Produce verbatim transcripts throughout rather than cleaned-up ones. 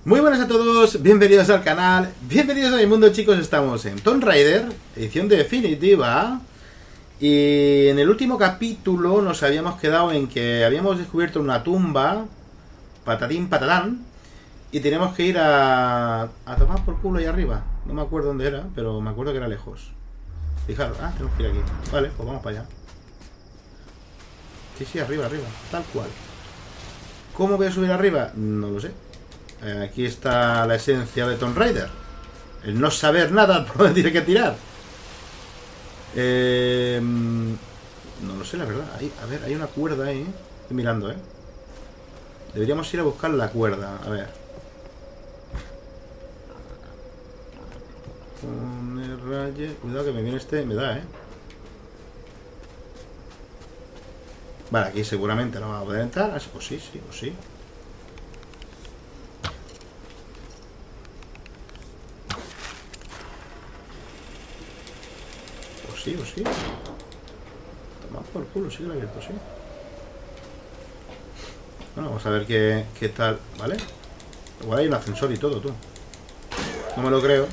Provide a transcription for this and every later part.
Muy buenas a todos, bienvenidos al canal, bienvenidos a mi mundo, chicos. Estamos en Tomb Raider, edición definitiva. Y en el último capítulo nos habíamos quedado en que habíamos descubierto una tumba, patatín patatán, y teníamos que ir a, a tomar por culo ahí arriba. No me acuerdo dónde era, pero me acuerdo que era lejos. Fijaros, ah, tenemos que ir aquí. Vale, pues vamos para allá. Sí, sí, arriba, arriba, tal cual. ¿Cómo voy a subir arriba? No lo sé. Aquí está la esencia de Tomb Raider, el no saber nada por dónde tiene que tirar. eh, No lo sé, la verdad. Ahí, a ver, hay una cuerda ahí. Estoy mirando, eh deberíamos ir a buscar la cuerda. A ver. Pone raye. Cuidado que me viene este. Me da, eh Vale, aquí seguramente no va a poder entrar. Pues sí, sí, pues sí. Sí, pues sí. Toma por culo, sí que lo he abierto, sí. Bueno, vamos a ver qué, qué tal, ¿vale? Igual hay un ascensor y todo, tú. No me lo creo.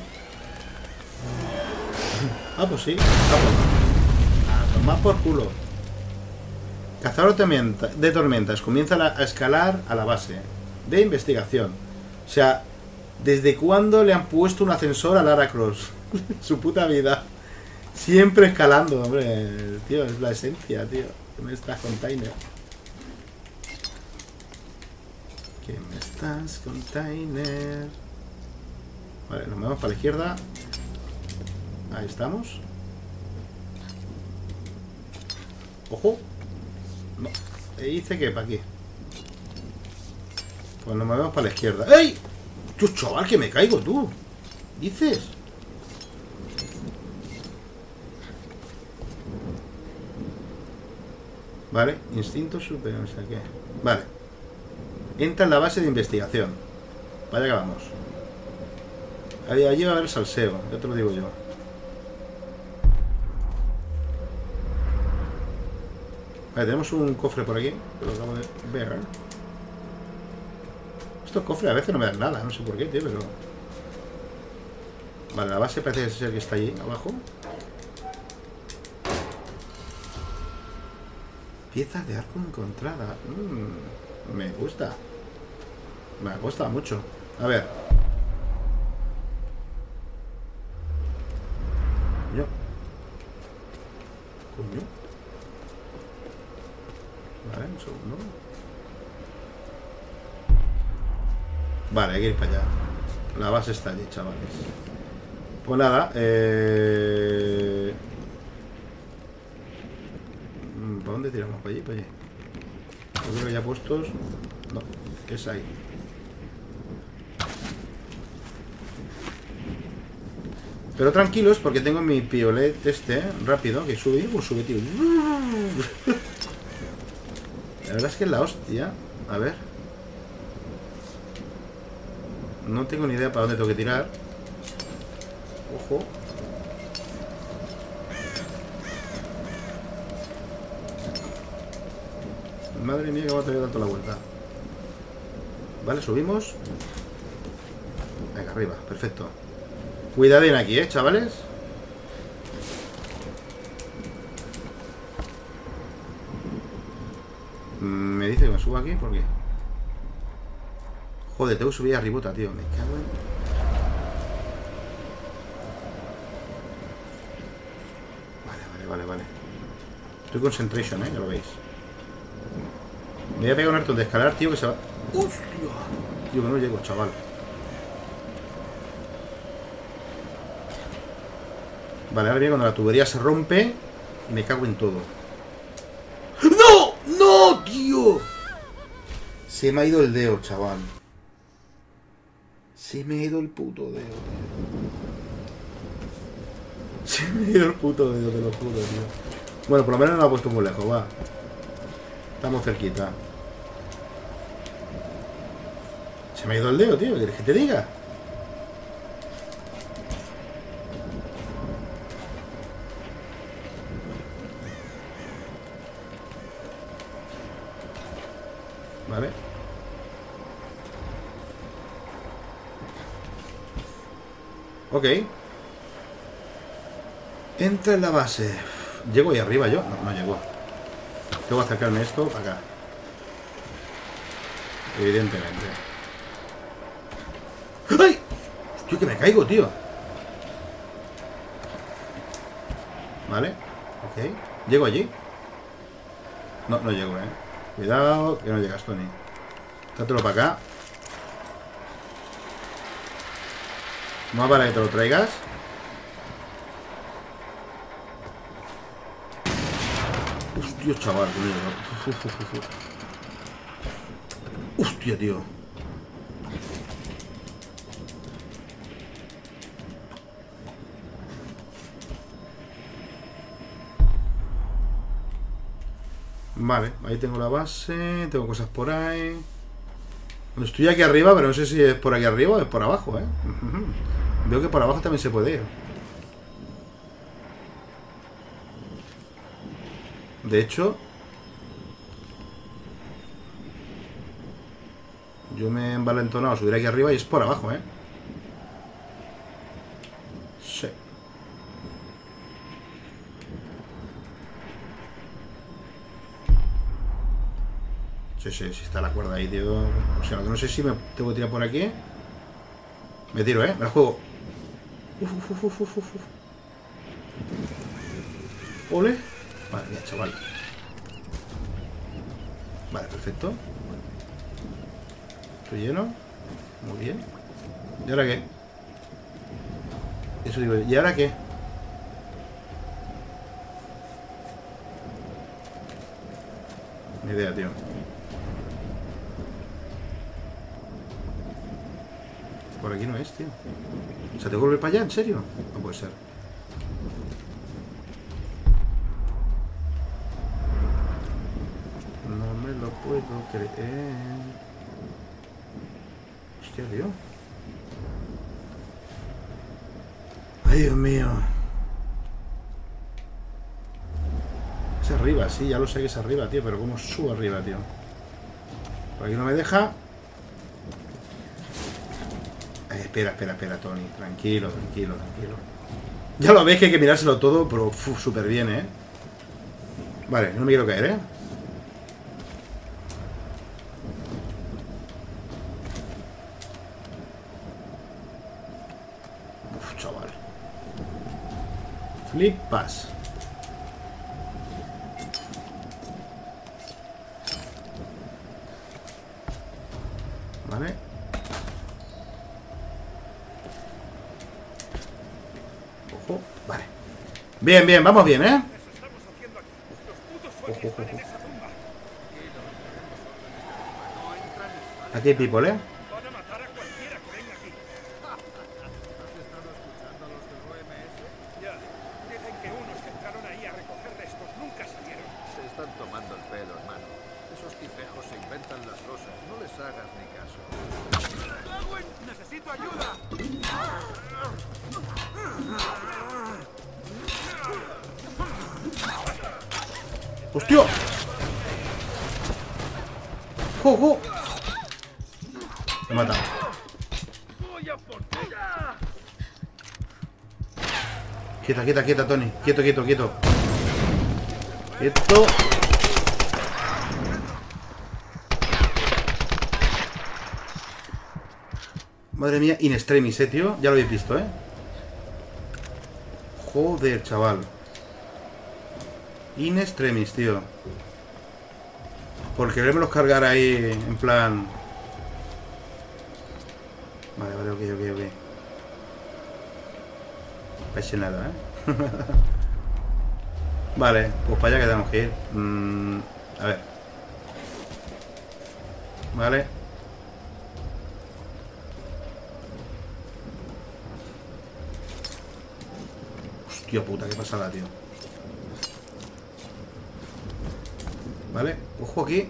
Ah, pues sí. Ah, toma por culo. Cazador de, tormenta, de tormentas. Comienza a escalar a la base de investigación. O sea, ¿desde cuándo le han puesto un ascensor a Lara Croft? Su puta vida. Siempre escalando, hombre. Tío, es la esencia, tío. ¿Qué me estás, container? ¿Qué me estás, container? Vale, nos movemos para la izquierda. Ahí estamos. ¡Ojo! No. E dice que para aquí. Pues nos movemos para la izquierda. ¡Ey! ¡Tú, chaval, que me caigo, tú! ¿Dices? Vale, instinto superior, no sé qué. Vale. Entra en la base de investigación. Vaya que vamos. Ahí, allí va a haber salseo, ya te lo digo yo. Vale, tenemos un cofre por aquí, que lo acabo de ver. Estos cofres a veces no me dan nada, no sé por qué, tío, pero... Vale, la base parece ser que está allí, abajo. Piezas de arco encontrada. Mm, me gusta. Me gusta mucho. A ver. Coño. Coño. Vale, un segundo. Vale, hay que ir para allá. La base está allí, chavales. Pues nada, eh... ¿para dónde tiramos? ¿Para allí? ¿Para allí? Yo creo que ya puestos... No, es ahí. Pero tranquilos, porque tengo mi piolet este, ¿eh? Rápido, que sube. Uh, sube, tío. La verdad es que es la hostia. A ver. No tengo ni idea para dónde tengo que tirar. Ojo. Madre mía, que va a tener tanto la vuelta. Vale, subimos. Venga, arriba, perfecto. Cuidado bien aquí, eh, chavales. Me dice que me subo aquí, ¿por qué? Joder, tengo que subir arribota, tío. Me cago en... Vale, vale, vale, vale. Estoy concentration, eh, ya lo veis. Me voy a pegar un harto de escalar, tío, que se va... ¡Hostia! Tío, que no llego, chaval. Vale, ahora viene cuando la tubería se rompe. Me cago en todo. ¡No! ¡No, tío! Se me ha ido el dedo, chaval. Se me ha ido el puto dedo, tío. Se me ha ido el puto dedo, te lo juro, tío. Bueno, por lo menos no lo ha puesto muy lejos, va. Estamos cerquita. Se me ha ido el dedo, tío. ¿Quieres que te diga? Vale. Ok. Entra en la base. ¿Llego ahí arriba yo? No, no llego. Tengo que acercarme esto para acá. Evidentemente. ¡Ay! Hostia, que me caigo, tío. Vale. Ok. ¿Llego allí? No, no llego, eh. Cuidado, que no llegas, Tony. Trátelo para acá. No vale que te lo traigas. Hostia, chaval. Uf, uf, uf, uf. Hostia, tío. Vale, ahí tengo la base. Tengo cosas por ahí. Estoy aquí arriba, pero no sé si es por aquí arriba o es por abajo, ¿eh? Veo que por abajo también se puede ir. De hecho, yo me he envalentonado a subir aquí arriba y es por abajo, ¿eh? Sí. Sí, sí, sí está la cuerda ahí, tío. O sea, no sé si me tengo que tirar por aquí. Me tiro, ¿eh? Me la juego. Uf, uf, uf, uf, uf. Ole. Vale, bien, chaval. Vale, perfecto. Estoy lleno. Muy bien. ¿Y ahora qué? Eso digo, ¿y ahora qué? Ni idea, tío. Por aquí no es, tío. O sea, ¿tengo que volver para allá? ¿En serio? No puede ser. No me lo puedo creer. Hostia, tío. Ay, Dios mío. Es arriba, sí, ya lo sé que es arriba, tío. Pero ¿cómo subo arriba, tío? Por aquí no me deja. Ay, espera, espera, espera, Tony. Tranquilo, tranquilo, tranquilo. Ya lo ves que hay que mirárselo todo, pero súper bien, ¿eh? Vale, no me quiero caer, ¿eh? Uf, chaval. Flipas. Vale. Ojo, vale. Bien, bien, vamos bien, ¿eh? Ojo, ojo, ojo. Aquí hay people, ¿eh? Van a matar a cualquiera que venga aquí. ¿Has estado escuchando a los del O M S? Ya, dicen que unos que entraron ahí a recoger restos nunca salieron. Se están tomando el pelo, hermano. Esos tipejos se inventan las cosas. No les hagas ni caso. ¡Necesito ayuda! ¡Hostia! ¡Ojo! Me mata. Quieta, quieta, quieta, Tony. Quieto, quieto, quieto. Quieto. Madre mía, in extremis, eh, tío. Ya lo habéis visto, eh. Joder, chaval. In extremis, tío. Por querérmelos cargar ahí, en plan... Vale, vale, ok, ok, ok. No pasa nada, ¿eh? Vale, pues para allá que tenemos que ir. Mm, a ver. Vale. Hostia puta, qué pasada, tío. Vale, ojo aquí.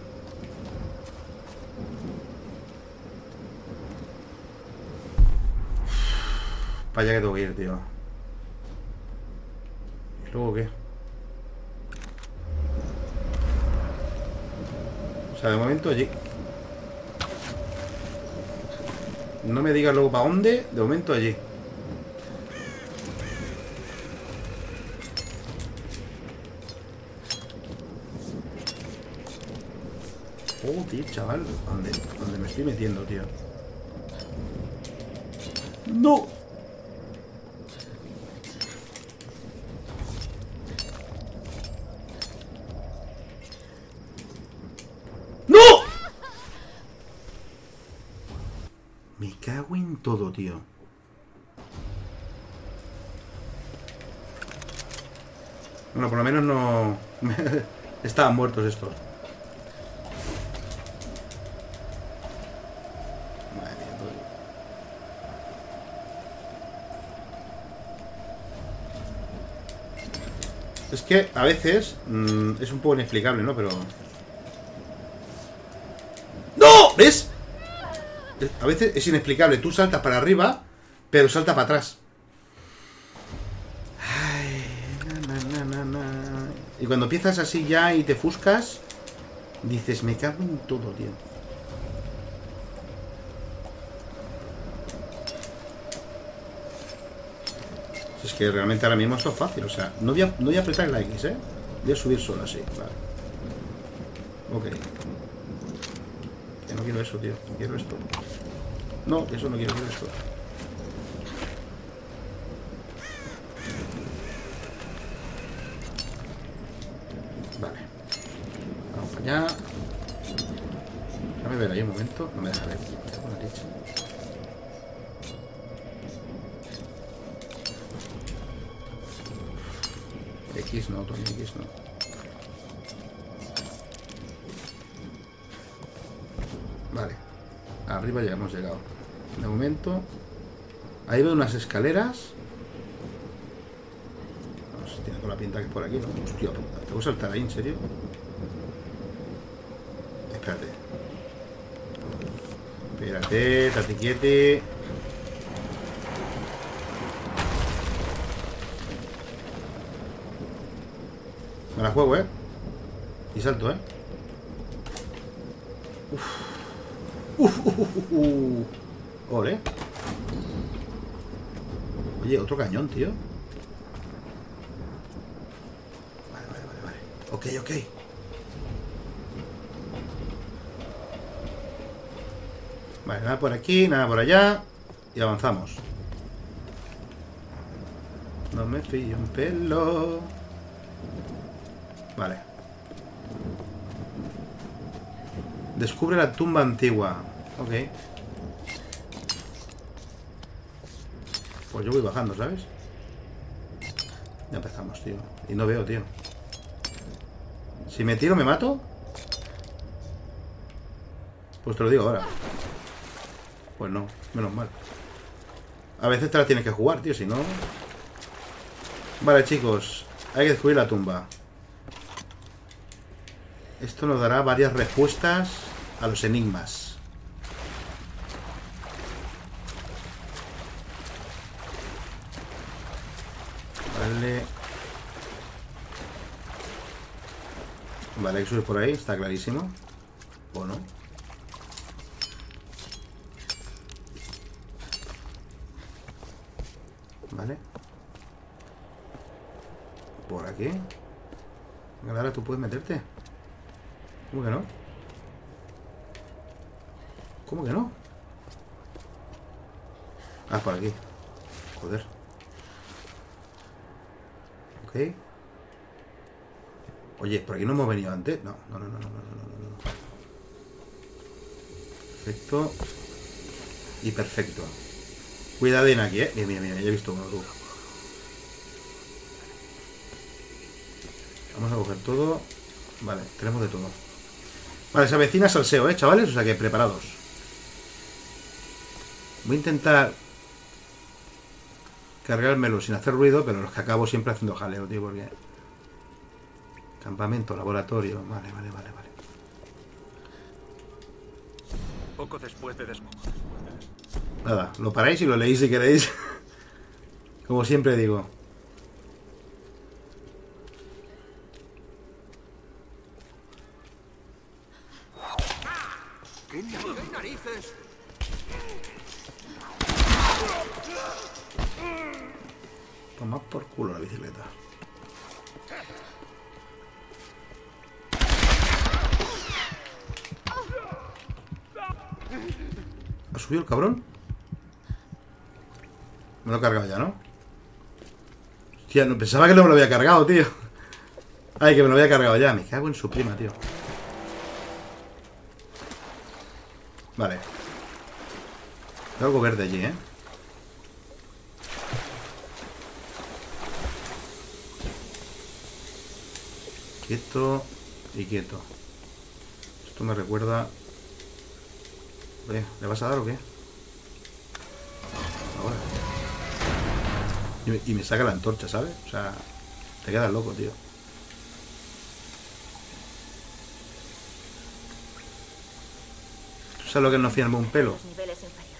Para allá que tengo que ir, tío. ¿Y luego qué? O sea, de momento allí. No me digas luego para dónde. De momento allí. Joder, chaval. ¿Dónde, dónde me estoy metiendo, tío? ¡No! ¡No! Me cago en todo, tío. Bueno, por lo menos no... Estaban muertos estos. Madre mía, todo. Es que a veces mmm, es un poco inexplicable, ¿no? Pero... ¡No! ¿Ves? A veces es inexplicable. Tú saltas para arriba, pero salta para atrás. Y cuando empiezas así ya y te fuscas, dices, me cago en todo, tío. Es que realmente ahora mismo esto es fácil, o sea, no voy a, no voy a apretar la X, ¿eh? Voy a subir solo así, vale. Ok. Que no quiero eso, tío, quiero esto. No, eso no quiero, quiero esto. Ya. Déjame ver ahí un momento. No me deja ver. X no, Tony, X no. Vale. Arriba ya hemos llegado. De momento. Ahí veo unas escaleras. No sé si tiene toda la pinta que es por aquí, ¿no? Hostia, puta. ¿Te voy a saltar ahí, en serio? Espérate. Espérate, estate quiete. Me la juego, ¿eh? Y salto, ¿eh? Uf. Uf, uf, uf, uf. Ole. Oye, otro cañón, tío. Vale, vale, vale, vale. Ok, ok. Vale, nada por aquí, nada por allá. Y avanzamos. No me pillo un pelo. Vale. Descubre la tumba antigua. Ok. Pues yo voy bajando, ¿sabes? Ya empezamos, tío. Y no veo, tío. Si me tiro, ¿me mato? Pues te lo digo ahora. Pues no, menos mal. A veces te la tienes que jugar, tío, si no... Vale, chicos. Hay que descubrir la tumba. Esto nos dará varias respuestas a los enigmas. Vale. Vale, hay que subir por ahí, está clarísimo. ¿O no? Vale. Por aquí. Venga, ahora tú puedes meterte. ¿Cómo que no? ¿Cómo que no? Ah, por aquí. Joder. Ok. Oye, ¿por aquí no hemos venido antes? No, no, no, no, no, no, no, no. Perfecto. Y perfecto. Cuidadín aquí, eh. Mira, mira, mira, ya he visto uno, tú. Vamos a coger todo. Vale, tenemos de todo. Vale, se avecina salseo, eh, chavales. O sea que preparados. Voy a intentar cargármelo sin hacer ruido, pero los que acabo siempre haciendo jaleo, tío, porque... Campamento, laboratorio. Vale, vale, vale, vale. Poco después de desmontar. Nada, lo paráis y lo leéis si queréis. Como siempre digo. ¿Qué narices? Toma por culo la bicicleta. subido el cabrón? Me lo he cargado ya, ¿no? Hostia, no, pensaba que no me lo había cargado, tío. Ay, que me lo había cargado ya. Me cago en su prima, tío. Vale. Hay algo verde allí, ¿eh? Quieto y quieto. Esto me recuerda... Oye, ¿le vas a dar o qué? Ahora. Y me, y me saca la antorcha, ¿sabes? O sea, te quedas loco, tío. ¿Tú sabes lo que es no fiarme un pelo? Los niveles inferiores.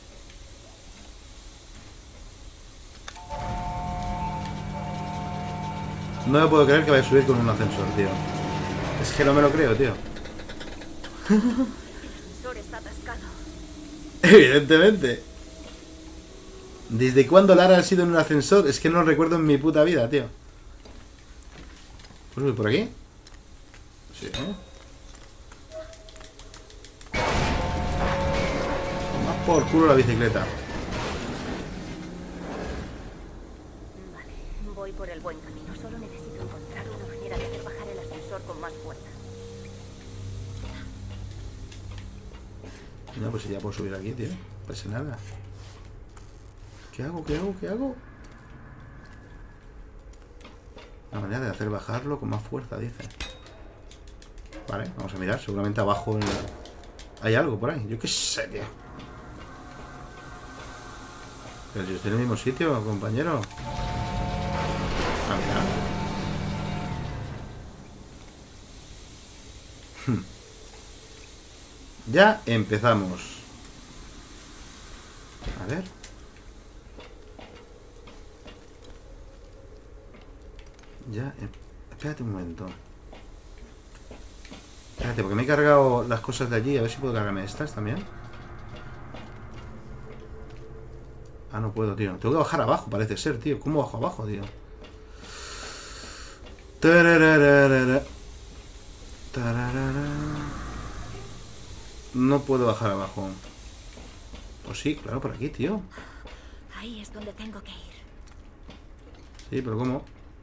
No me puedo creer que vaya a subir con un ascensor, tío. Es que no me lo creo, tío. El ascensor está atascado. Evidentemente. ¿Desde cuándo Lara ha sido en un ascensor? Es que no lo recuerdo en mi puta vida, tío. ¿Puedo subir por aquí? Sí, ¿eh? Más por culo la bicicleta. Vale, voy por el buen camino. Solo necesito encontrar una manera de hacer bajar el ascensor con más fuerza. No, pues si ya puedo subir aquí, tío. No pasa nada. ¿Qué hago? ¿Qué hago? ¿Qué hago? Una manera de hacer bajarlo con más fuerza, dice. Vale, vamos a mirar. Seguramente abajo en la... hay algo por ahí. Yo qué sé, tío. Pero si estoy en el mismo sitio, compañero. Ah, mira. Ya empezamos. A ver. Ya, eh, espérate un momento. Espérate, porque me he cargado las cosas de allí. A ver si puedo cargarme estas también. Ah, no puedo, tío. Tengo que bajar abajo, parece ser, tío. ¿Cómo bajo abajo, tío? Tarararara. Tararara. No puedo bajar abajo. Pues sí, claro, por aquí, tío. Ahí es donde tengo que ir. Sí, pero ¿cómo?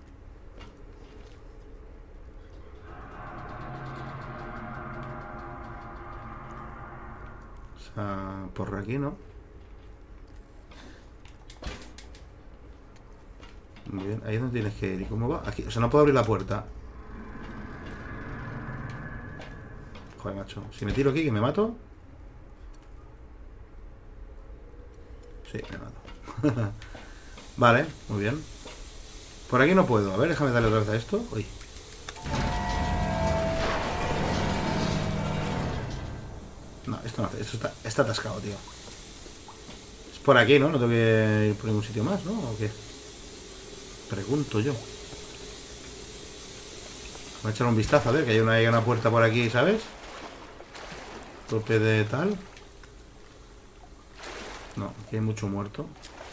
O sea, por aquí, ¿no? Muy bien, ahí es donde tienes que ir. ¿Y cómo va? Aquí, o sea, no puedo abrir la puerta. Joder, macho. Si me tiro aquí, que me mato. Sí, me mato. Vale, muy bien. Por aquí no puedo. A ver, déjame darle otra vez a esto. Uy. No, esto no hace. Esto está, está atascado, tío. Es por aquí, ¿no? No tengo que ir por ningún sitio más, ¿no? ¿O qué? Pregunto yo. Voy a echar un vistazo, a ver, que hay una, hay una puerta por aquí, ¿sabes? Tope de tal. No, aquí hay mucho muerto.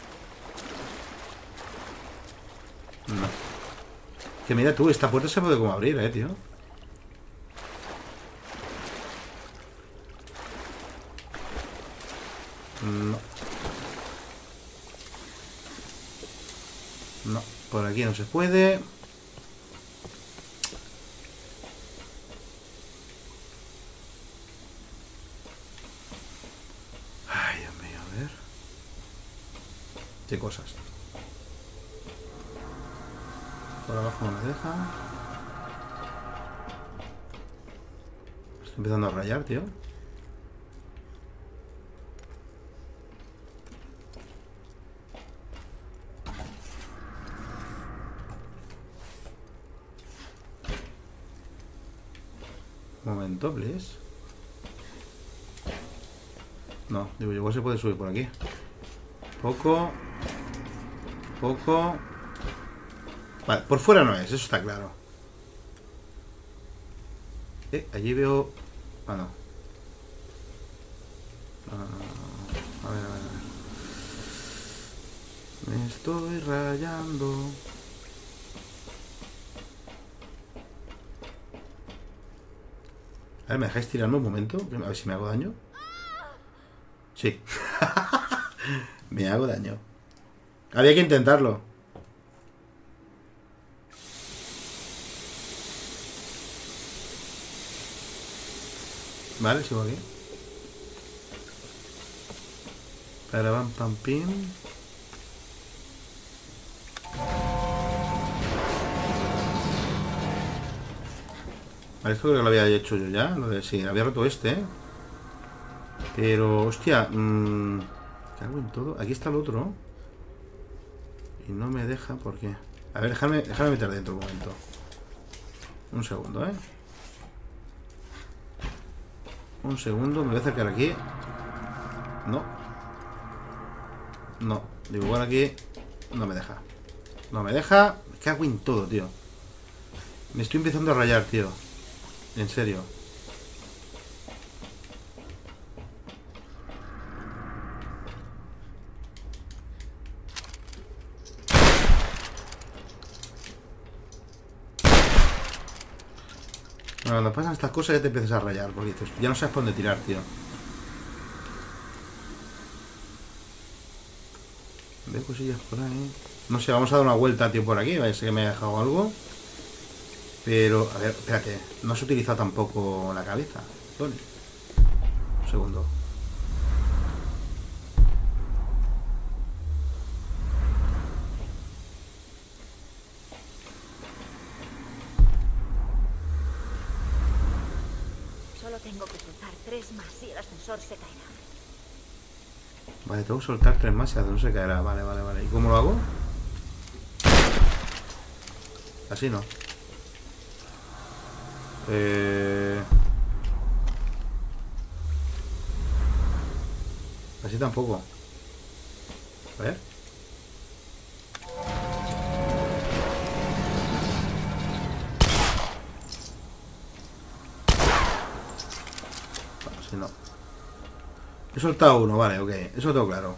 No. Que mira tú, esta puerta se puede como abrir, eh, tío. No. No, por aquí no se puede. Ay, Dios mío, a ver. Qué cosas. Por abajo no me deja. Estoy empezando a rayar, tío. Un momento, please. No, digo, igual se puede subir por aquí. Poco. Poco. Vale, por fuera no es, eso está claro. Eh, allí veo... Ah, no. Ah, a ver, a ver, a ver. Me estoy rayando. A ver, ¿me dejáis tirarme un momento? A ver si me hago daño. Sí. Me hago daño. Había que intentarlo. Vale, sigo aquí. Para pam pam pim. Vale, esto creo que lo había hecho yo ya. Lo de sí, había roto este, ¿eh? Pero, hostia, mmm, cago en todo. Aquí está el otro. Y no me deja, ¿por qué? A ver, déjame, déjame meter dentro un momento. Un segundo, ¿eh? Un segundo, me voy a acercar aquí. No. No, digo, igual aquí no me deja. No me deja. Me cago en todo, tío. Me estoy empezando a rayar, tío. En serio. Cuando pasan estas cosas ya te empiezas a rayar, porque dices, ya no sabes por dónde tirar, tío. Veo cosillas por ahí. No sé, vamos a dar una vuelta, tío, por aquí. Parece que me ha dejado algo. Pero, a ver, espérate. No se utiliza tampoco la cabeza. Tony. Un segundo. Solo tengo que soltar tres más y el ascensor se caerá. Vale, tengo que soltar tres más y el ascensor se caerá. Vale, vale, vale. ¿Y cómo lo hago? Así no. Eh... Así tampoco. A ver. Así no. He soltado uno, vale, ok. Eso lo tengo claro.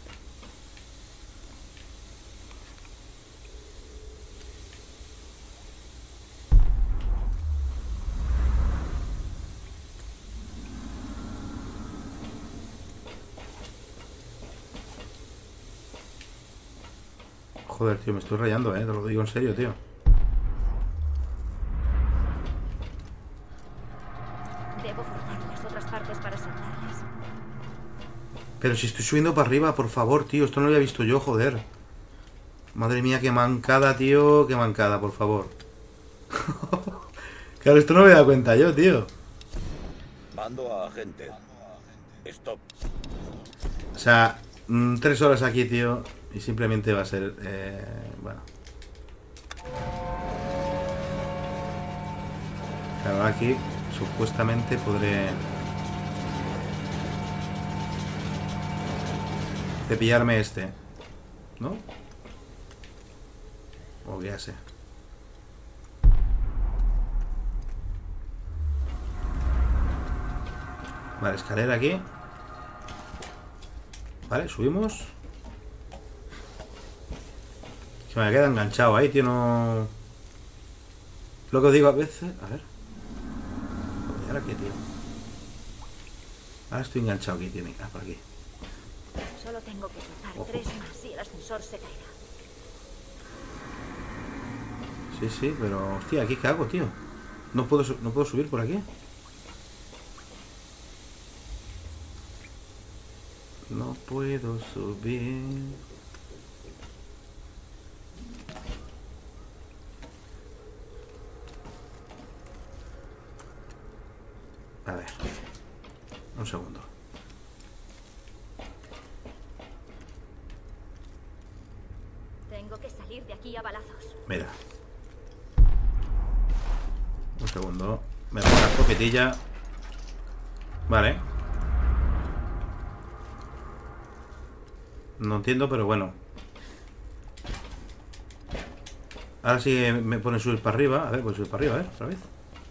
Joder, tío, me estoy rayando, eh. Te lo digo en serio, tío. Debo forzar las otras partes para soltarlas. Pero si estoy subiendo para arriba, por favor, tío. Esto no lo había visto yo, joder. Madre mía, qué mancada, tío. Qué mancada, por favor. Claro, esto no me he dado cuenta yo, tío. Mando a agente. Stop. O sea, mmm, tres horas aquí, tío. Y simplemente va a ser... Eh, bueno. Claro, aquí supuestamente podré... cepillarme este. ¿No? O ya sé. Vale, escalera aquí. Vale, subimos. Se me queda enganchado ahí, tío, no... Lo que os digo a veces... A ver. ¿Y ahora qué, tío? Ahora estoy enganchado aquí, tío. Ah, por aquí. Solo tengo que soltar Ojo. tres más y el ascensor se caerá. Sí, sí, pero... Hostia, ¿aquí qué hago, tío? No puedo, no puedo subir por aquí. No puedo subir... A ver. Un segundo. Tengo que salir de aquí a balazos. Mira. Un segundo. Me pongo la escopetilla. Vale. No entiendo, pero bueno. Ahora sí me pone subir para arriba. A ver, pues subir para arriba, a ver, otra vez.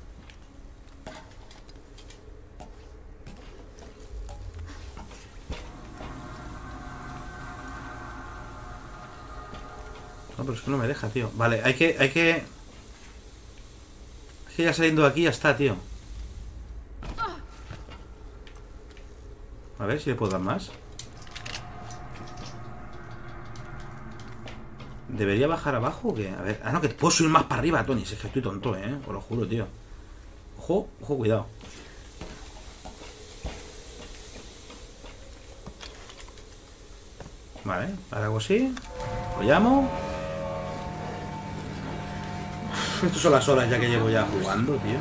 No, pero es que no me deja, tío. Vale, hay que... Hay que... Es que ya saliendo de aquí ya está, tío. A ver si le puedo dar más. ¿Debería bajar abajo o qué? A ver. Ah, no, que puedo subir más para arriba, Tony. Si es que estoy tonto, eh. Os lo juro, tío. Ojo, ojo, cuidado. Vale, ahora hago así. Lo llamo. Uf, estas son las horas ya que llevo ya jugando, tío.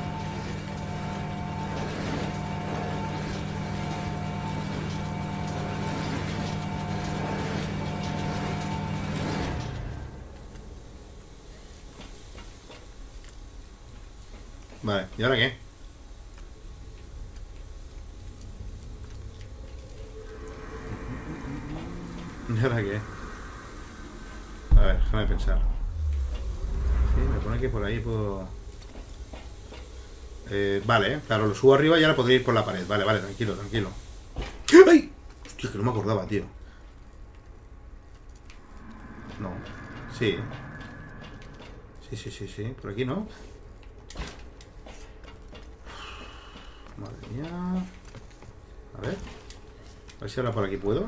Vale, ¿y ahora qué? ¿Y ahora qué? A ver, déjame pensar. Sí, me pone que por ahí puedo... Eh, vale, claro, lo subo arriba y ahora podría ir por la pared. Vale, vale, tranquilo, tranquilo. ¡Ay! Hostia, que no me acordaba, tío. No. Sí. Sí, sí, sí, sí. Por aquí, ¿no? Madre mía. A ver. A ver si ahora por aquí puedo.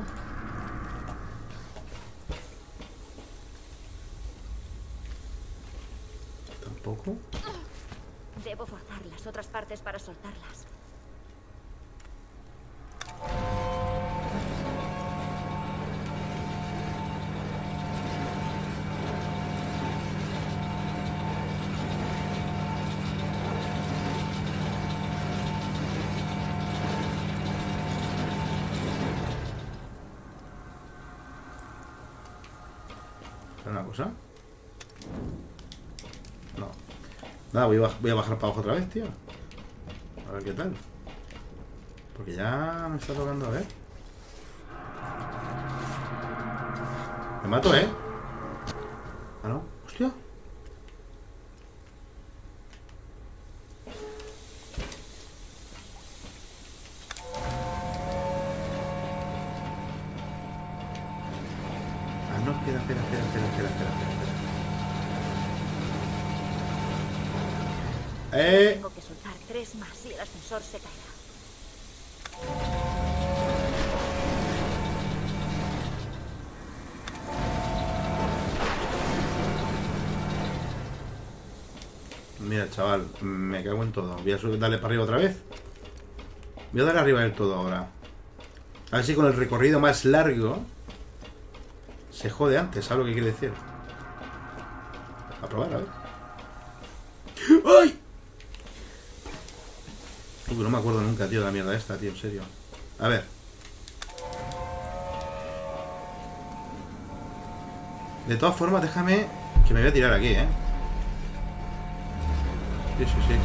Tampoco. Debo forzar las otras partes para soltarlas. Una cosa. No. Nada, voy a, voy a bajar para abajo otra vez, tío. A ver qué tal. Porque ya me está tocando, a ver. Me mato, ¿eh? Ah, no. Hostia. Ah, no, espera, espera, espera, espera, espera, espera, espera. Eh. Tengo que soltar tres más y el ascensor se caerá. Mira, chaval, me cago en todo. Voy a subir, darle para arriba otra vez. Voy a darle arriba del todo ahora. A ver si con el recorrido más largo se jode antes, ¿sabes lo que quiere decir? A probar, a ver. ¡Ay! Uy, no me acuerdo nunca, tío, de la mierda esta, tío, en serio. A ver. De todas formas, déjame que me voy a tirar aquí, ¿eh? Sí, sí, sí.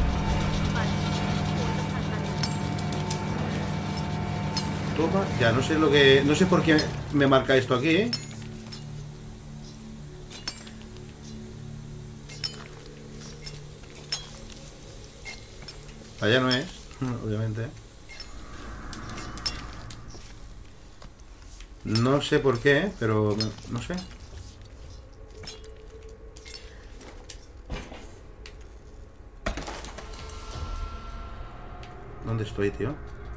Toma. Ya, no sé lo que... No sé por qué me marca esto aquí, ¿eh? Allá no es, obviamente. No sé por qué, pero... No sé. ¿Dónde estoy, tío?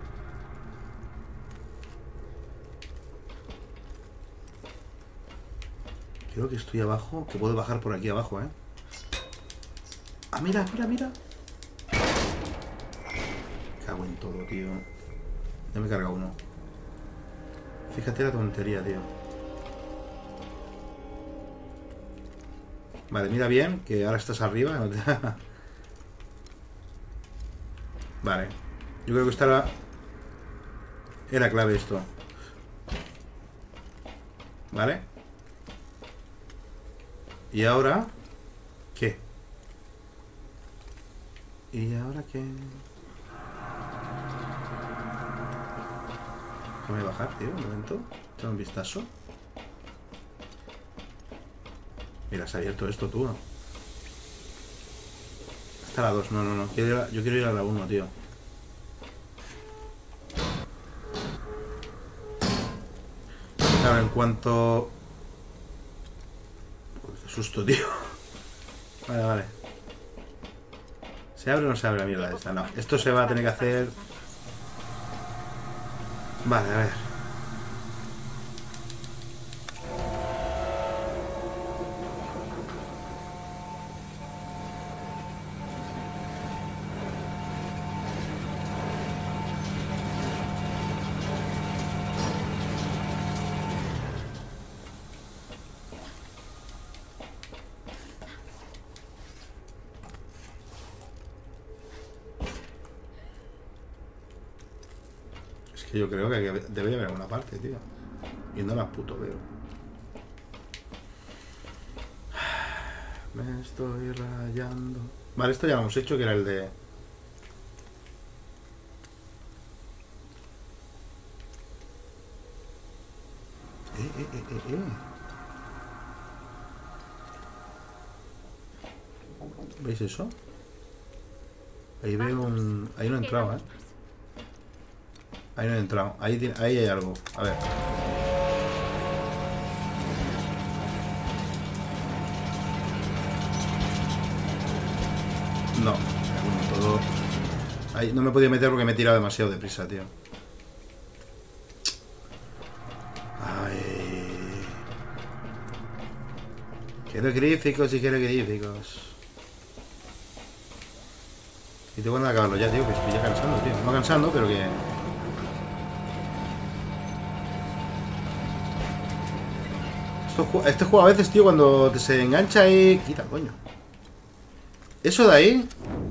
Creo que estoy abajo. Que puedo bajar por aquí abajo, ¿eh? Ah, mira, mira, mira. Cago en todo, tío. Ya me he cargado uno. Fíjate la tontería, tío. Vale, mira bien, que ahora estás arriba. No te... Vale. Yo creo que esta era... Era clave esto. Vale. Y ahora... ¿Qué? ¿Y ahora qué? Déjame bajar, tío, un momento. Echar un vistazo. Mira, se ha abierto esto, tú. Hasta la dos, no, no, no. Quiero ir a... Yo quiero ir a la uno, tío. Claro, en cuanto... Uy, qué susto, tío. Vale, vale. ¿Se abre o no se abre la mierda esta? No, esto se va a tener que hacer... Vale, a ver. Que yo creo que debe haber alguna parte, tío. Y no la puto veo. Me estoy rayando. Vale, esto ya lo hemos hecho, que era el de... Eh, eh, eh, eh, eh. ¿Veis eso? Ahí veo un... Ahí no he entrado, ¿eh? Ahí no he entrado. Ahí, tiene, ahí hay algo. A ver. No. Bueno, todo... Ahí no me he podido meter porque me he tirado demasiado deprisa, tío. Ay. Quiero gríficos y quiero gríficos. Y tengo ganas de acabarlo ya, tío, que estoy ya cansando, tío. No cansando, pero que... Este juego a veces, tío, cuando se engancha ahí... Quita, coño. Eso de ahí...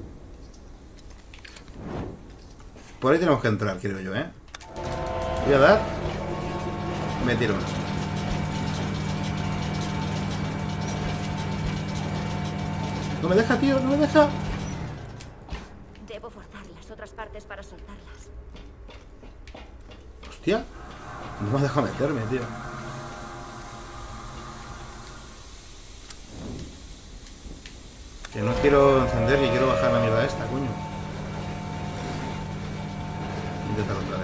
Por ahí tenemos que entrar, creo yo, ¿eh? Voy a dar... Me tiro uno. No me deja, tío, no me deja. Debo forzar las otras partes para soltarlas. Hostia. No me ha dejado meterme, tío. Que no quiero encender ni quiero bajar la mierda esta, coño. Intentarlo otra vez.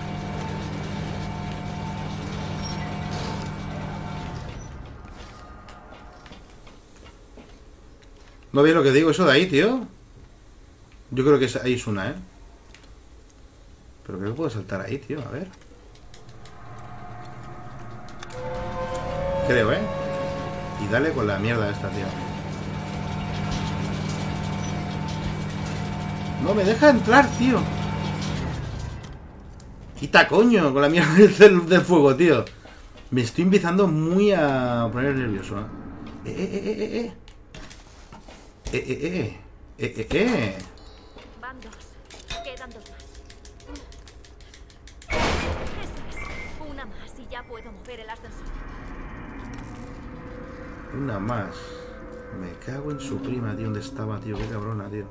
¿No veis lo que digo? Eso de ahí, tío. Yo creo que es, ahí es una, ¿eh? Pero creo que puedo saltar ahí, tío. A ver. Creo, ¿eh? Y dale con la mierda esta, tío. No me deja entrar, tío. Quita, coño, con la mierda del, del fuego, tío. Me estoy empezando muy a poner nervioso, ¿eh? Eh, eh, eh, eh, eh. Eh, eh, eh. Eh, eh, eh. Van dos. Quedan dos más. Eso es. Una más y ya puedo mover el ascensor. Una más. Me cago en su prima, tío. ¿Dónde estaba, tío? Qué cabrona, tío.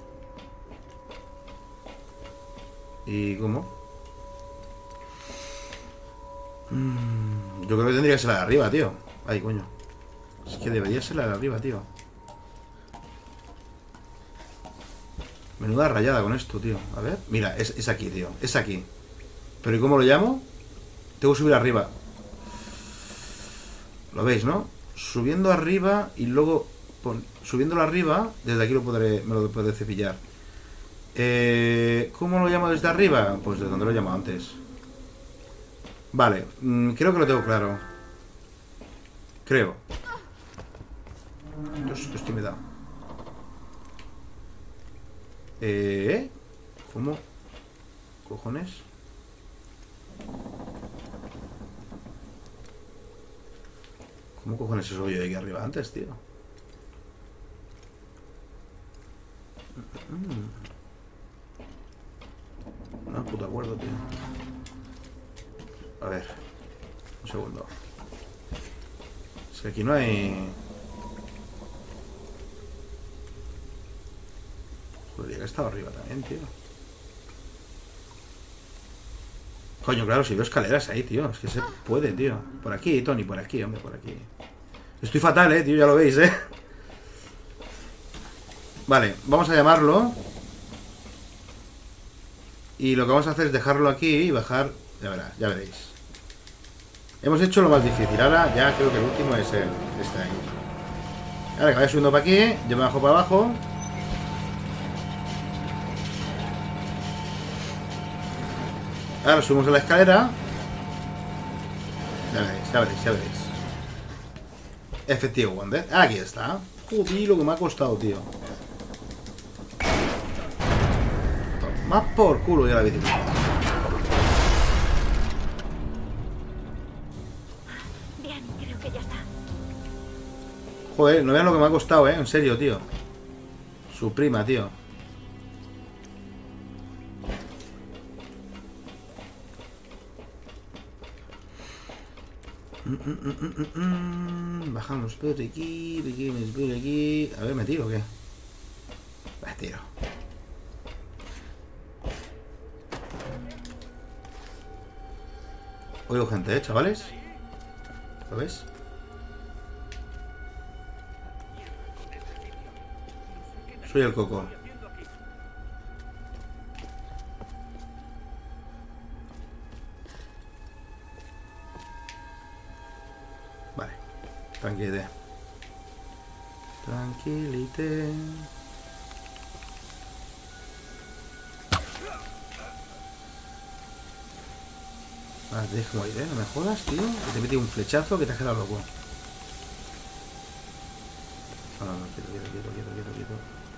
¿Y cómo? Mm, yo creo que tendría que ser la de arriba, tío. Ay, coño. Es que debería ser la de arriba, tío. Menuda rayada con esto, tío. A ver. Mira, es, es aquí, tío. Es aquí. ¿Pero y cómo lo llamo? Tengo que subir arriba. ¿Lo veis, no? Subiendo arriba y luego... Pon, subiéndolo arriba. Desde aquí lo podré, me lo podré cepillar. Eh, ¿Cómo lo llamo desde arriba? Pues de donde lo he llamado antes. Vale, mmm, creo que lo tengo claro. Creo. Dios, que estoy me da. Eh, ¿Cómo? ¿Cojones? ¿Cómo cojones eso yo de aquí arriba antes, tío? No, puto acuerdo, tío. A ver. Un segundo. Es que aquí no hay... Podría que estaba arriba también, tío. Coño, claro, si veo escaleras ahí, tío. Es que se puede, tío. Por aquí, Tony, por aquí, hombre, por aquí. Estoy fatal, eh, tío, ya lo veis, eh. Vale, vamos a llamarlo. Y lo que vamos a hacer es dejarlo aquí y bajar. Ya verás, ya veréis. Hemos hecho lo más difícil. Ahora ya creo que el último es el este de aquí. Ahora que vaya subiendo para aquí, yo me bajo para abajo. Ahora subimos a la escalera. Ya veréis, ya veréis, ya veréis. Efectivo, Wander. Aquí está. Joder, lo que me ha costado, tío. Más por culo ya la bicicleta. Bien, creo que ya está. Joder, no veas lo que me ha costado, eh. En serio, tío. Su prima, tío. Mm, mm, mm, mm, mm. Bajamos por aquí, seguimos por aquí. A ver, ¿me tiro o qué? Me tiro. Oigo gente, ¿eh, chavales? ¿Lo ves? Soy el coco. Vale. Tranquilité. Tranquilité. Vale, te dejo ir, ¿eh? No me jodas, tío. Que te metí un flechazo que te has quedado loco. No, no, no, quieto, quieto, quieto, quieto, quieto, quieto.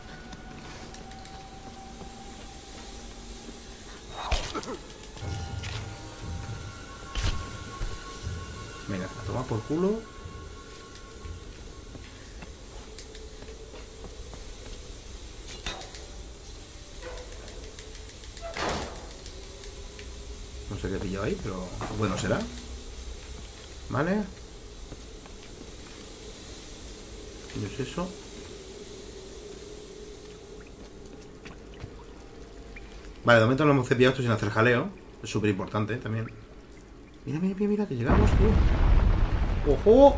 Venga, a tomar por culo. No sé qué he pillado ahí, pero bueno será. Vale. ¿Qué es eso? Vale, de momento lo hemos cepillado esto sin hacer jaleo. Es súper importante también. Mira, mira, mira, mira, que llegamos, tío. ¡Ojo!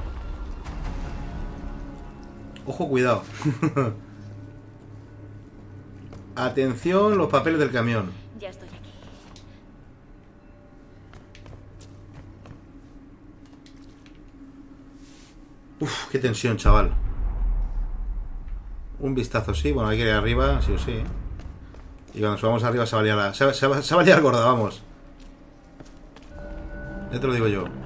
Ojo, cuidado. Atención, los papeles del camión. Ya estoy aquí. Uf, qué tensión, chaval. Un vistazo, sí. Bueno, hay que ir arriba, sí o sí. Y cuando subamos arriba se va a liar, la, se, va, se, va, se va a liar gorda, vamos. Ya te lo digo yo.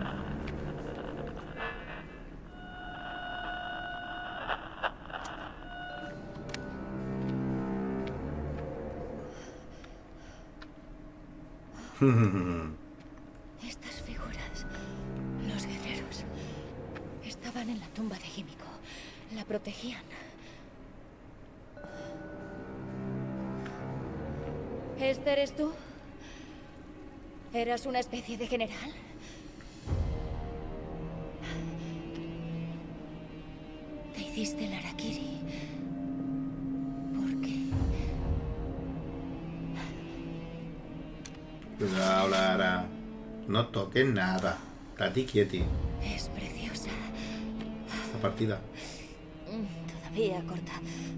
Estas figuras, los guerreros, estaban en la tumba de Himiko. La protegían. ¿Este eres tú? ¿Eras una especie de general? Te hiciste el Harakiri. ¿Por qué? Cuidado, Lara. No toques nada. Tati quieti. Es preciosa. La partida. Todavía corta.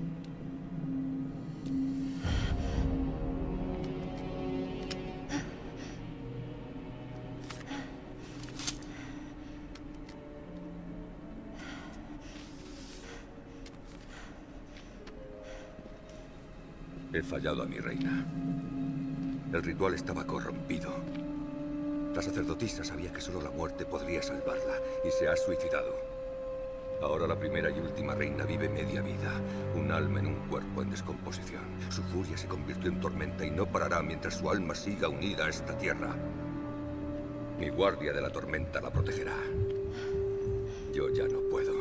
He fallado a mi reina. El ritual estaba corrompido. La sacerdotisa sabía que solo la muerte podría salvarla y se ha suicidado. Ahora la primera y última reina vive media vida, un alma en un cuerpo en descomposición. Su furia se convirtió en tormenta y no parará mientras su alma siga unida a esta tierra. Mi guardia de la tormenta la protegerá. Yo ya no puedo.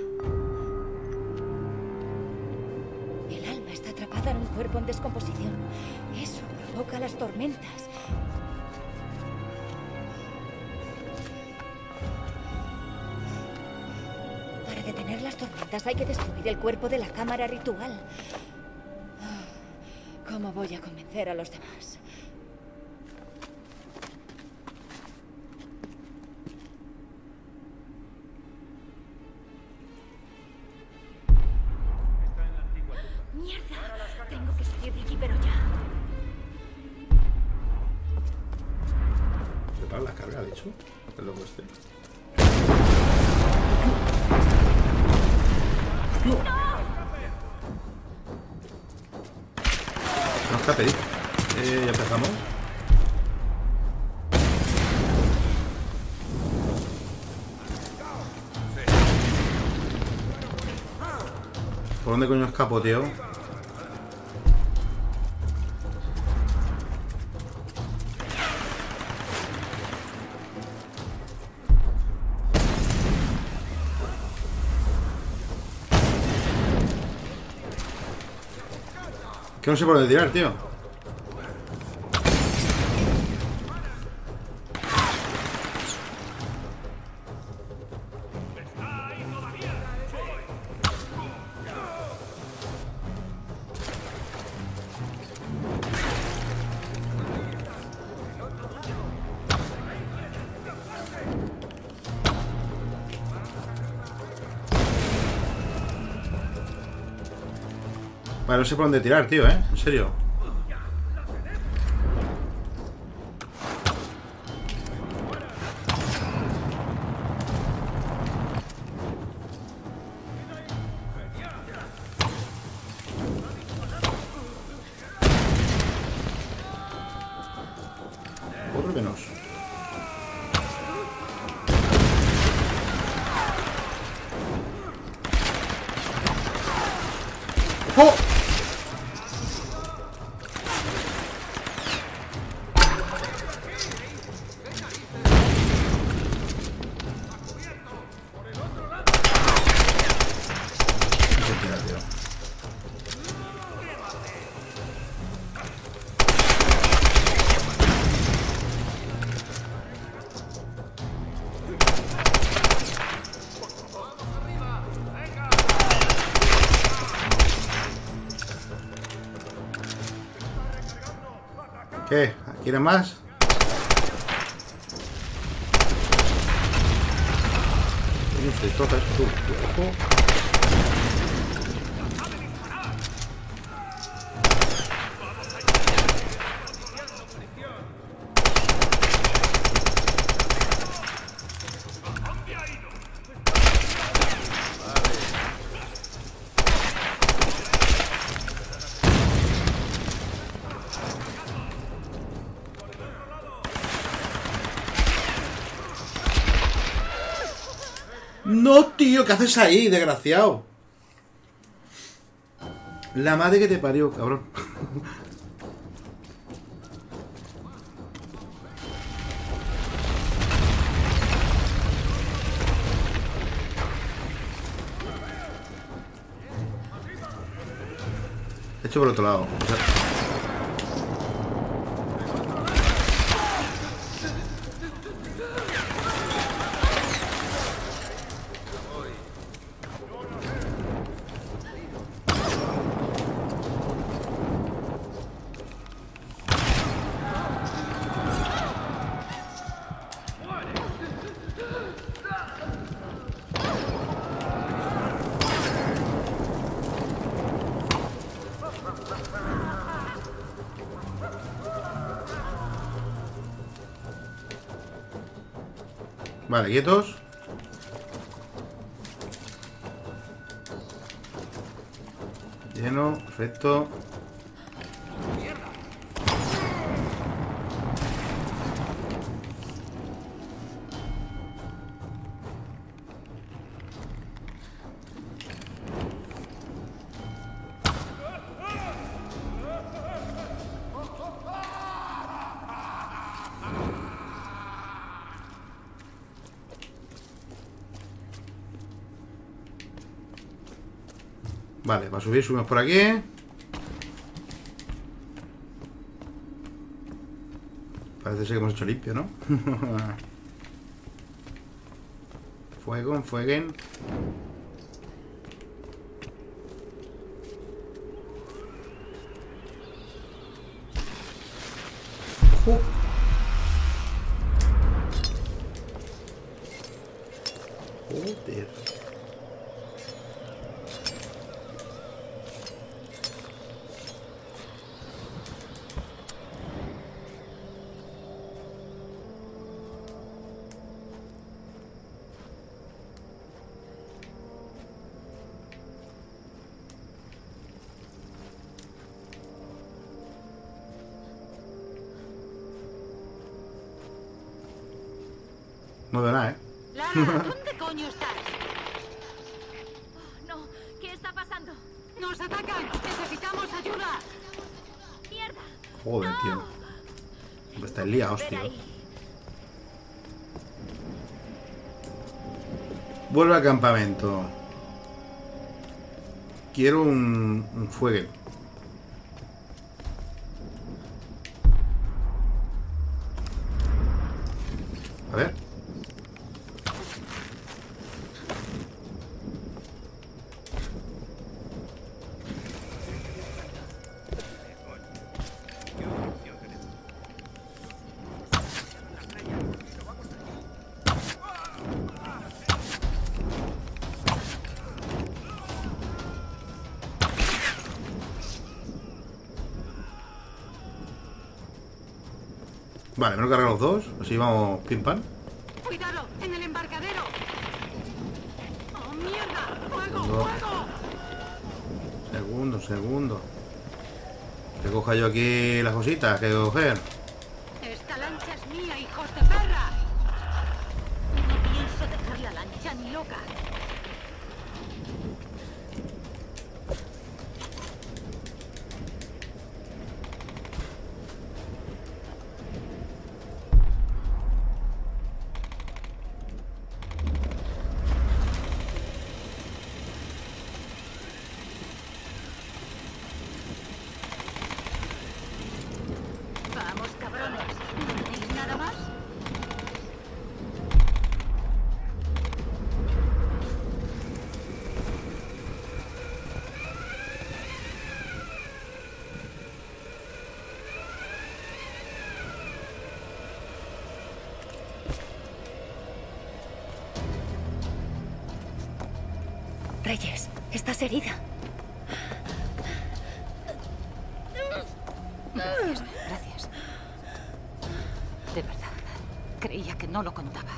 El alma está atrapada en un cuerpo en descomposición. Eso provoca las tormentas. Para detener las tormentas hay que destruir el cuerpo de la cámara ritual. ¿Cómo voy a convencer a los demás? Mierda, tengo que salir de aquí, pero ya. Prepara la carga, de hecho. Es loco este. No escape, eh, ya empezamos. ¿Por dónde coño escapo, tío? Que no sé por dónde tirar, tío. Vale, no sé por dónde tirar, tío, ¿eh? En serio. Otro menos. ¡Oh! ¿Qué? ¿Quieren más? ¿Qué destroza esto? Ojo. No, tío, ¿qué haces ahí, desgraciado? La madre que te parió, cabrón. He hecho por otro lado. O sea, vale, quietos. Lleno, perfecto. Vale, para subir subimos por aquí. Parece ser que hemos hecho limpio, ¿no? Fuego, enfueguen. Uh. Joder. No veo nada, ¿eh? Lara, ¿dónde coño estás? Oh, no, ¿qué está pasando? ¡Nos atacan! ¡Necesitamos ayuda! ¡Mierda! Joder, tío. Está el liado, hostia. Vuelve al campamento. Quiero un, un fuego. A ver. Vale, me lo cargan los dos. Así vamos pim pam. ¡Cuidado! ¡En el embarcadero! ¡Oh, mierda! ¡Fuego! No. ¡Fuego! Segundo, segundo. Que coja yo aquí las cositas que coger. ¡Esta lancha es mía, hijos de perra! No pienso dejar la lancha ni loca. Vamos, cabrones. ¿No tenéis nada más? Reyes, estás herida. Gracias, gracias. De verdad, creía que no lo contaba.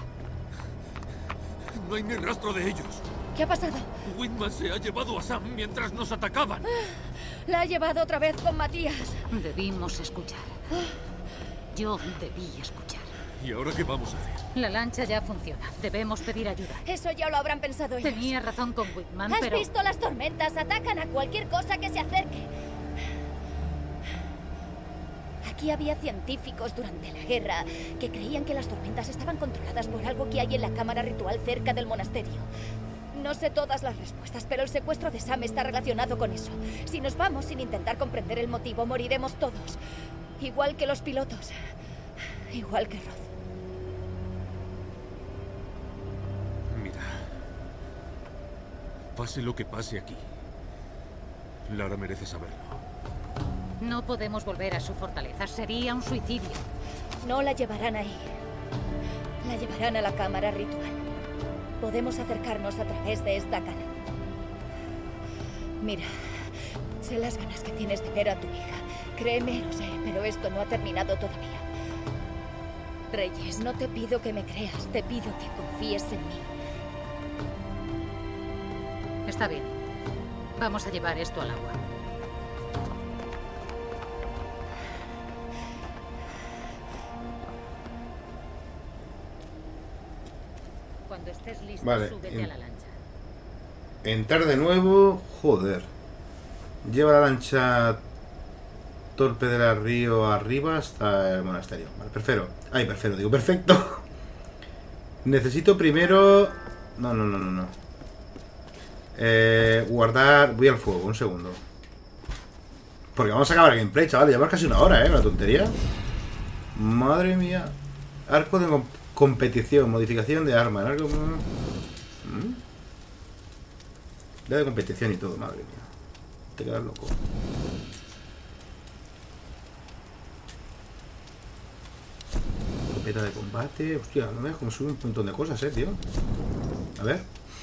No hay ni rastro de ellos. ¿Qué ha pasado? Whitman se ha llevado a Sam mientras nos atacaban. La ha llevado otra vez con Matías. Debimos escuchar. Yo debí escuchar. ¿Y ahora qué vamos a hacer? La lancha ya funciona. Debemos pedir ayuda. Eso ya lo habrán pensado ellos. Tenía razón con Whitman, ¿Has pero... visto las tormentas? Atacan a cualquier cosa que se acerque. Aquí había científicos durante la guerra que creían que las tormentas estaban controladas por algo que hay en la cámara ritual cerca del monasterio. No sé todas las respuestas, pero el secuestro de Sam está relacionado con eso. Si nos vamos sin intentar comprender el motivo, moriremos todos. Igual que los pilotos. Igual que Roth. Mira. Pase lo que pase aquí. Lara merece saberlo. No podemos volver a su fortaleza. Sería un suicidio. No la llevarán ahí. La llevarán a la cámara ritual. Podemos acercarnos a través de esta cara. Mira, sé las ganas que tienes de ver a tu hija. Créeme, lo sé, pero esto no ha terminado todavía. Reyes, no te pido que me creas, te pido que confíes en mí. Está bien. Vamos a llevar esto al agua. Cuando estés listo, Vale, súbete en- a la lancha. Entrar de nuevo. Joder. Lleva la lancha torpe del río arriba hasta el monasterio. Vale, perfecto. Ay, perfecto, digo, perfecto. Necesito primero... No, no, no, no, no. Eh, guardar... Voy al fuego, un segundo. Porque vamos a acabar el gameplay, chaval. Llevamos casi una hora, ¿eh? Una tontería. Madre mía. Arco de com- competición. Modificación de arma. Arco... ¿Mm? Ya de competición y todo, madre mía. Te quedas loco. Escopeta de combate. Hostia, no me como sube un montón de cosas, eh, tío. A ver.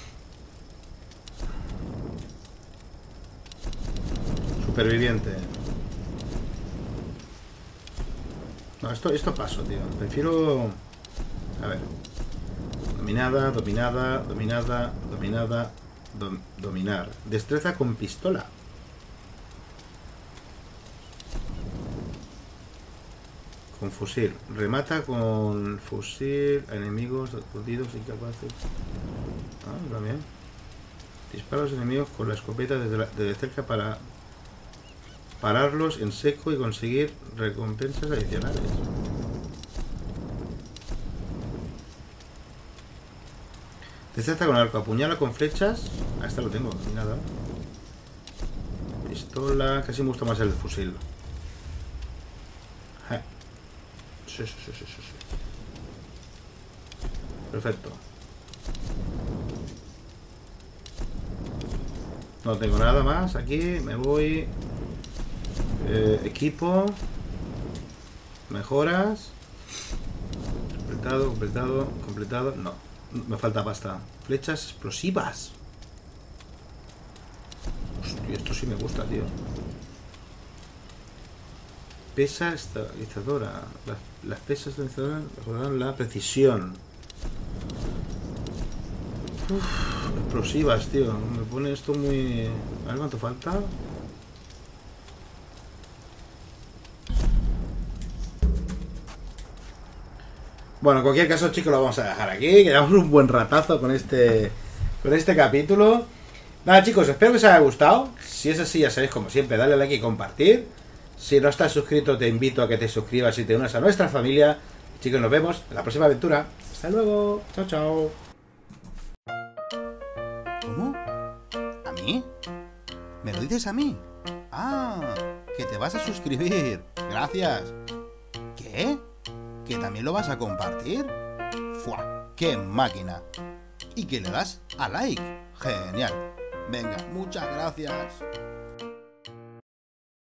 Superviviente. No, esto, esto paso, tío. Prefiero... A ver. Dominada, dominada, dominada, dominada, dom- dominar. Destreza con pistola. Con fusil. Remata con fusil a enemigos aturdidos y capaces. Ah, también. Dispara a los enemigos con la escopeta desde, la, desde cerca para pararlos en seco y conseguir recompensas adicionales. Destreza con arco, apuñala con flechas. Ah, esta lo tengo, ni nada. Pistola, casi me gusta más el fusil. Eh. Sí, sí, sí, sí, sí. Perfecto. No tengo nada más aquí, me voy. Eh, equipo. Mejoras. Completado, completado, completado. No, me falta pasta. Flechas explosivas. Hostia, esto sí me gusta, tío. Pesa estabilizadora. Las, las pesas estabilizadoras mejoran la precisión. Uf, explosivas, tío. Me pone esto muy... A ver cuánto falta. Bueno, en cualquier caso, chicos, lo vamos a dejar aquí. Quedamos un buen ratazo con este con este capítulo. Nada, chicos, espero que os haya gustado. Si es así, ya sabéis, como siempre, dale like y compartir. Si no estás suscrito, te invito a que te suscribas y te unas a nuestra familia. Chicos, nos vemos en la próxima aventura. Hasta luego. Chao, chao. ¿Cómo? ¿A mí? ¿Me lo dices a mí? Ah, que te vas a suscribir. Gracias. ¿Qué? ¿Que también lo vas a compartir? ¡Fua! ¡Qué máquina! Y que le das a like. Genial. Venga, muchas gracias.